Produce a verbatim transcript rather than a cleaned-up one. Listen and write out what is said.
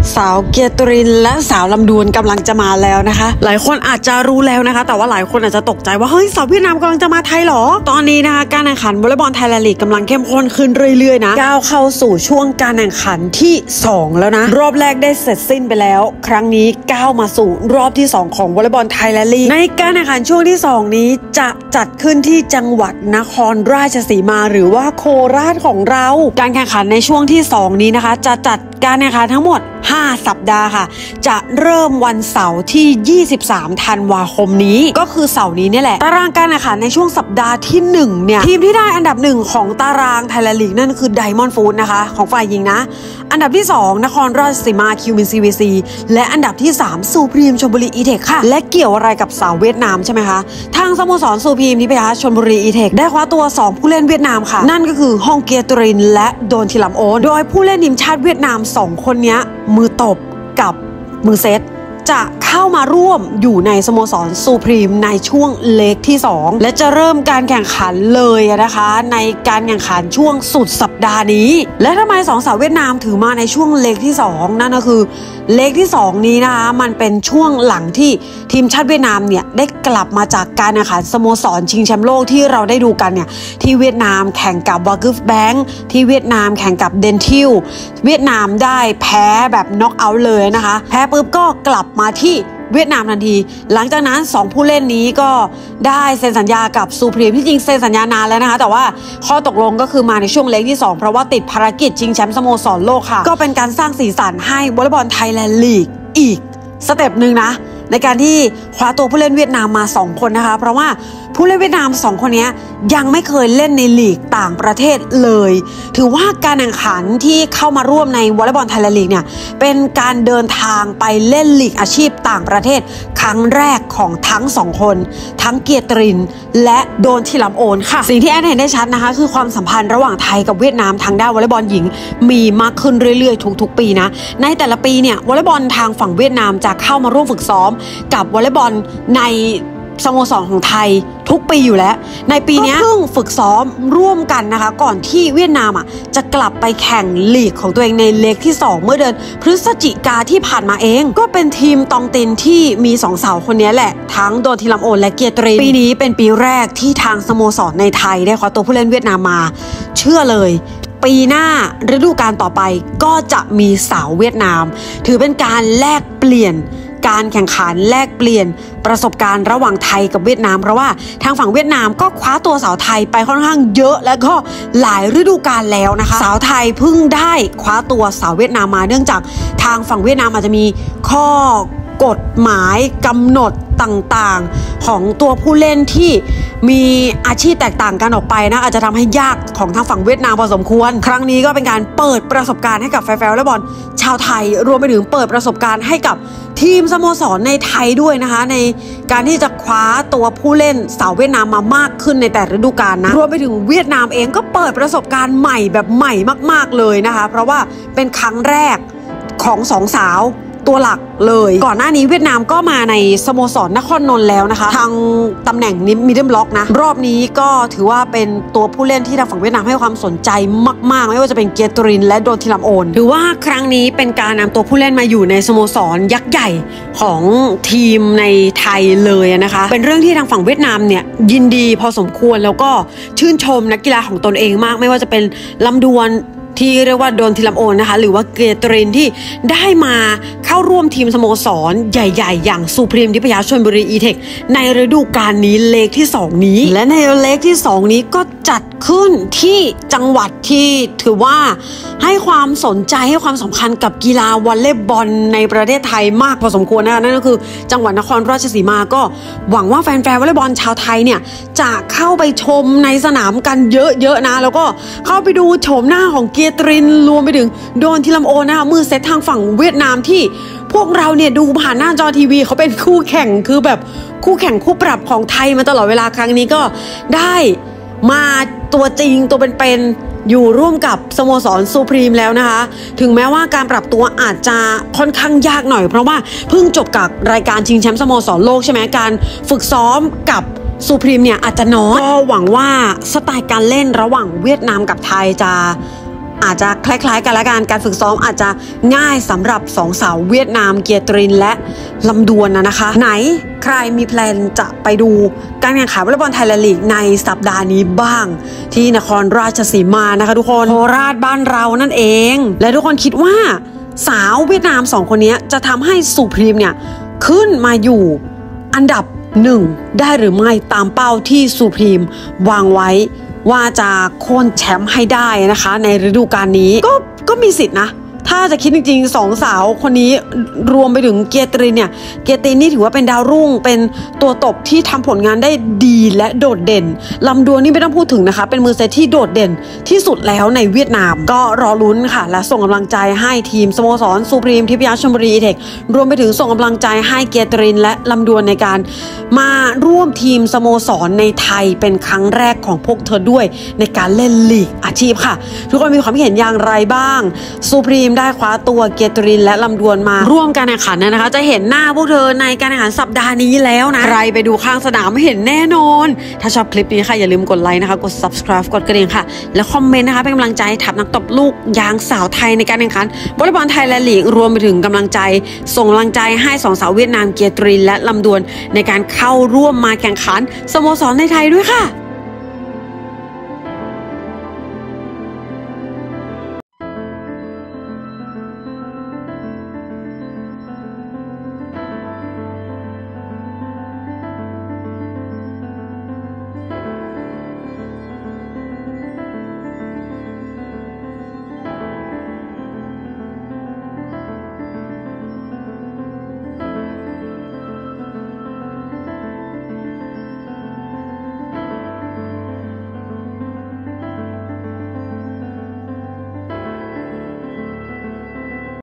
สาวเกียรติรินและสาวลำดวนกำลังจะมาแล้วนะคะหลายคนอาจจะรู้แล้วนะคะแต่ว่าหลายคนอาจจะตกใจว่าเฮ้ยสาวเวียดนามกำลังจะมาไทยหรอตอนนี้นะคะการแข่งขันวอลเลย์บอลไทยแลนด์ลีกกำลังเข้มข้นขึ้นเรื่อยๆนะก้าวเข้าสู่ช่วงการแข่งขันที่สองแล้วนะรอบแรกได้เสร็จสิ้นไปแล้วครั้งนี้ก้าวมาสู่รอบที่สองของวอลเลย์บอลไทยแลนด์ลีกในการแข่งขันช่วงที่สองนี้จะจัดขึ้นที่จังหวัดนครราชสีมาหรือว่าโคราชของเราการแข่งขันในช่วงที่สองนี้นะคะจะจัดการแข่งขันทั้งหมดห้าสัปดาห์ค่ะจะเริ่มวันเสาร์ที่ยี่สิบสามธันวาคมนี้ก็คือเสาร์นี้นี่แหละตารางการแข่งขันในช่วงสัปดาห์ที่หนึ่งเนี่ยทีมที่ได้อันดับหนึ่งของตารางไทยแลนด์ลีกนั่นคือไดมอนด์ฟู้ดนะคะของฝ่ายหญิงนะอันดับที่สองนครราชสีมาคิวมินซีวีซีและอันดับที่สามซูพรีมชลบุรีอีเทคค่ะและเกี่ยวอะไรกับสาวเวียดนามใช่ไหมคะทางสโมสรซูพรีมทิพยชลบุรีอีเทคได้คว้าตัวสองผู้เล่นเวียดนามค่ะนั่นก็คือฮองเกียตรินและโดนทิลัมโอนโดยผู้เล่นทีมชาติเวียดนามสองคนนี้มือตบกับมือเซตจะเข้ามาร่วมอยู่ในสโมสรซูพรีมในช่วงเล็กที่สองและจะเริ่มการแข่งขันเลยนะคะในการแข่งขันช่วงสุดสัปดาห์นี้และทำไมสองสาวเวียดนามถือมาในช่วงเล็กที่สองนั่นก็คือเล็กที่สองนี้นะคะมันเป็นช่วงหลังที่ทีมชาติเวียดนามเนี่ยได้กลับมาจากการแข่งขันสโมสรชิงแชมป์โลกที่เราได้ดูกันเนี่ยที่เวียดนามแข่งกับวากุฟแบงค์ที่เวียดนามแข่งกับเดนทิลเวียดนามได้แพ้แบบน็อกเอาท์เลยนะคะแพ้ปุ๊บก็กลับมาที่เวียดนามทันทีหลังจากนั้นสองผู้เล่นนี้ก็ได้เซ็นสัญญากับซูพรีมที่จริงเซ็นสัญญานานแล้วนะคะแต่ว่าข้อตกลงก็คือมาในช่วงเล็กที่สองเพราะว่าติดภารกิจชิงแชมป์สโมสรโลกค่ะก็เป็นการสร้างสีสันให้วอลเลย์บอลไทยแลนด์ลีกอีกสเต็ปหนึ่งนะในการที่คว้าตัวผู้เล่นเวียดนามมาสองคนนะคะเพราะว่าผู้เล่นเวียดนามสองคนนี้ยังไม่เคยเล่นในลีกต่างประเทศเลยถือว่าการแข่งขันที่เข้ามาร่วมในวอลเลย์บอลไทยแลนด์ลีกเนี่ยเป็นการเดินทางไปเล่นลีกอาชีพต่างประเทศครั้งแรกของทั้งสองคนทั้งเกียรติรินและโดนทิลัมโอนค่ะสิ่งที่แอนเห็นได้ชัดนะคะคือความสัมพันธ์ระหว่างไทยกับเวียดนามทางด้านวอลเลย์บอลหญิงมีมากขึ้นเรื่อยๆทุกๆปีนะในแต่ละปีเนี่ยวอลเลย์บอลทางฝั่งเวียดนามจะเข้ามาร่วมฝึกซ้อมกับวอลเลย์บอลในสโมสรของไทยทุกปีอยู่แล้วในปีนี้เพิ่งฝึกซ้อมร่วมกันนะคะก่อนที่เวียดนามอ่ะจะกลับไปแข่งลีกของตัวเองในเล็กที่สองเมื่อเดือนพฤศจิกาที่ผ่านมาเองก็เป็นทีมตองตินที่มีสองสาวคนนี้แหละทั้งโดนทิลัมโอนและเกียรติรินปีนี้เป็นปีแรกที่ทางสโมสรในไทยได้คว้าตัวผู้เล่นเวียดนามมาเชื่อเลยปีหน้าฤดูกาลต่อไปก็จะมีสาวเวียดนามถือเป็นการแลกเปลี่ยนการแข่งขันแลกเปลี่ยนประสบการณ์ระหว่างไทยกับเวียดนามเพราะว่าทางฝั่งเวียดนามก็คว้าตัวสาวไทยไปค่อนข้างเยอะและก็หลายฤดูกาลแล้วนะคะสาวไทยเพิ่งได้คว้าตัวสาวเวียดนามมาเนื่องจากทางฝั่งเวียดนามอาจจะมีข้อกฎหมายกำหนดต่างๆของตัวผู้เล่นที่มีอาชีพแตกต่างกันออกไปนะอาจจะทำให้ยากของทางฝั่งเวียดนามพอสมควรครั้งนี้ก็เป็นการเปิดประสบการณ์ให้กับแฟนๆวอลเลย์บอลชาวไทยรวมไปถึงเปิดประสบการณ์ให้กับทีมสโมสรในไทยด้วยนะคะในการที่จะคว้าตัวผู้เล่นสาวเวียดนามมามากขึ้นในแต่ฤดูกาลนะรวมไปถึงเวียดนามเองก็เปิดประสบการณ์ใหม่แบบใหม่มากๆเลยนะคะเพราะว่าเป็นครั้งแรกของสองสาวตัวหลักเลยก่อนหน้านี้เวียดนามก็มาในสโมสรนครนนท์แล้วนะคะทางตำแหน่งนี้มิดเดิลบล็อกนะรอบนี้ก็ถือว่าเป็นตัวผู้เล่นที่ทางฝั่งเวียดนามให้ความสนใจมากๆไม่ว่าจะเป็นเกียรติรินและโดนทิลัมโอนถือว่าครั้งนี้เป็นการนำตัวผู้เล่นมาอยู่ในสโมสรยักษ์ใหญ่ของทีมในไทยเลยนะคะเป็นเรื่องที่ทางฝั่งเวียดนามเนี่ยยินดีพอสมควรแล้วก็ชื่นชมนักกีฬาของตนเองมากไม่ว่าจะเป็นลำดวนที่เรียกว่าโดนทิลัมโอนนะคะหรือว่าเกียรติรินที่ได้มาเข้าร่วมทีมสโมสรใหญ่ๆอย่างซูพรีมทิพยชลบุรีอีเทคในฤดูกาลนี้เล็กที่สองนี้และในเล็กที่สองนี้ก็จัดขึ้นที่จังหวัดที่ถือว่าให้ความสนใจให้ความสำคัญกับกีฬาวอลเลย์บอลในประเทศไทยมากพอสมควรนะคะนั่นก็คือจังหวัดนครราชสีมาก็หวังว่าแฟนๆวอลเลย์บอลชาวไทยเนี่ยจะเข้าไปชมในสนามกันเยอะๆนะแล้วก็เข้าไปดูโฉมหน้าของเกียรติรินรวมไปถึงโดนทิลัมโอนนะคะมือเซตทางฝั่งเวียดนามที่พวกเราเนี่ยดูผ่านหน้าจอทีวีเขาเป็นคู่แข่งคือแบบคู่แข่งคู่ปรับของไทยมาตลอดเวลาครั้งนี้ก็ได้มาตัวจริงตัวเป็นๆอยู่ร่วมกับสโมสรซูพรีมแล้วนะคะถึงแม้ว่าการปรับตัวอาจจะค่อนข้างยากหน่อยเพราะว่าเพิ่งจบกับรายการชิงแชมป์สโมสรโลกใช่ไหมการฝึกซ้อมกับซูพรีมเนี่ยอาจจะน้อยก็หวังว่าสไตล์การเล่นระหว่างเวียดนามกับไทยจะอาจจะคล้ายๆกันละกันการฝึกซ้อมอาจจะง่ายสำหรับสองสาวเวียดนามเกียร์ตรินและลำดวนนะนะคะไหนใครมีแพลนจะไปดูการแข่งขันวอลเลย์บอลไทยแลนด์ลีกในสัปดาห์นี้บ้างที่นครราชสีมานะคะทุกคนโคราชบ้านเรานั่นเองและทุกคนคิดว่าสาวเวียดนามสองคนนี้จะทำให้สุพรีมเนี่ยขึ้นมาอยู่อันดับหนึ่งได้หรือไม่ตามเป้าที่สุพรีมวางไว้ว่าจะโค่นแชมป์ให้ได้นะคะในฤดูกาลนี้ก็ก็มีสิทธินะถ้าจะคิดจริงๆสองสาวคนนี้รวมไปถึงเกียร์ตรินเนี่ยเกียร์ตรินนี่ถือว่าเป็นดาวรุ่งเป็นตัวตบที่ทำผลงานได้ดีและโดดเด่นลำดวนนี่ไม่ต้องพูดถึงนะคะเป็นมือเซตที่โดดเด่นที่สุดแล้วในเวียดนามก็รอลุ้นค่ะและส่งกำลังใจให้ทีมสโมสรสุพรีมทิพยชลบุรีอีเทครวมไปถึงส่งกำลังใจให้เกียร์ตรินและลำดวนในการมาร่วมทีมสโมสรในไทยเป็นครั้งแรกของพวกเธอด้วยในการเล่นลีกอาชีพค่ะทุกคนมีความเห็นอย่างไรบ้างสุพรีมได้คว้าตัวเกียร์ตรินและลำดวนมาร่วมการแข่งขันนะคะจะเห็นหน้าพวกเธอในการแข่งขันสัปดาห์นี้แล้วนะใครไปดูข้างสนามไม่เห็นแน่นอนถ้าชอบคลิปนี้ค่ะอย่าลืมกดไลค์นะคะกด ซับสไครบ์ กดกระดิ่งค่ะและคอมเมนต์นะคะเป็นกำลังใจทัพนักตบลูกยางสาวไทยในการแข่งขันวอลเลย์บอลไทยแลนด์ลีกรวมไปถึงกำลังใจส่งกำลังใจให้สองสาวเวียดนามเกียร์ตรินและลำดวนในการเข้าร่วมมาแข่งขันสโมสรในไทยด้วยค่ะ